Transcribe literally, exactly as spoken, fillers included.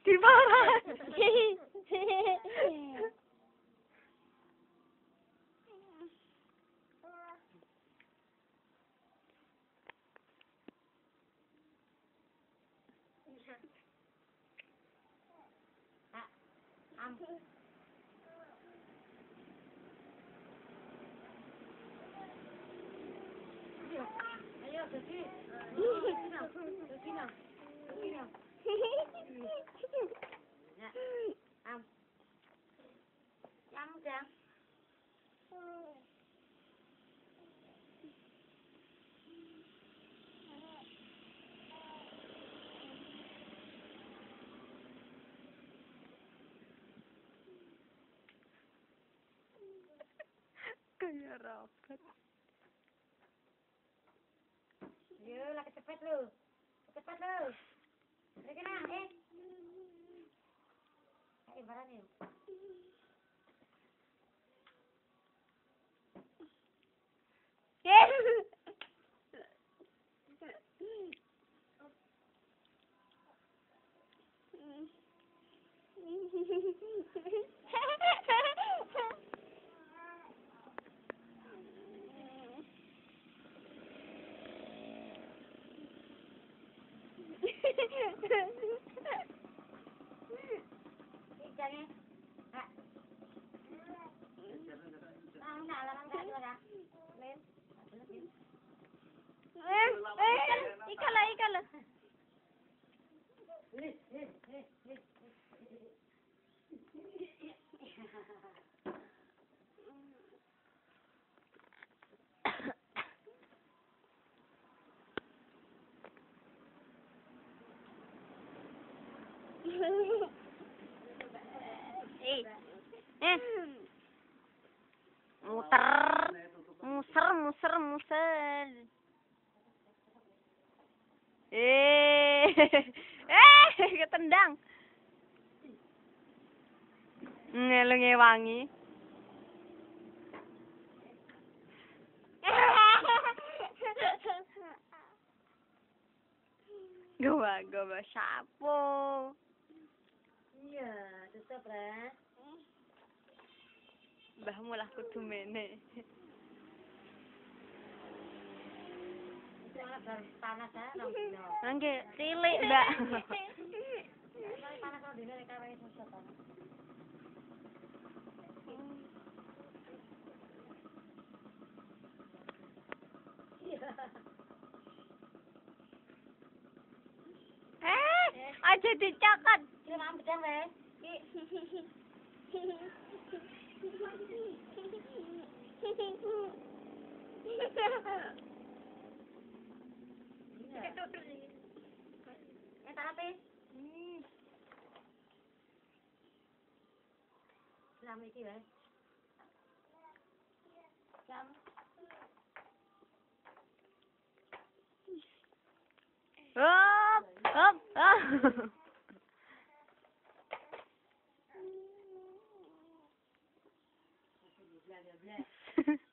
Di parah. Am. Ayo, ayo pergi. Pergi nak, pergi nak. Ya, am. Am dah. Kayak rapat. Yo, lah cepet lu. Cepet lu. Pergi nak, eh. Eh, barang ni. Jangan. Ha. Ah, nak lah, nak lah. Len. Eh, eh, ikala, ikala. Eh, eh, eh, eh. Eh, eh, muter, muser, muser, muser. Eh, eh, ketendang. Ngelu ngewangi. Gua, gua sapo. Iya, tetap lah. Mbahmu lah kudu mene. Itu anak baru panas ya, dino. Nangge cilik, Mbak. Panas kalau dino reka wae susah panas. Eh, aja dicakat. Ini mam bedang wae. Eh, tak apa? Hmm. Selama iki wae. Jam. Hop, hop, hop.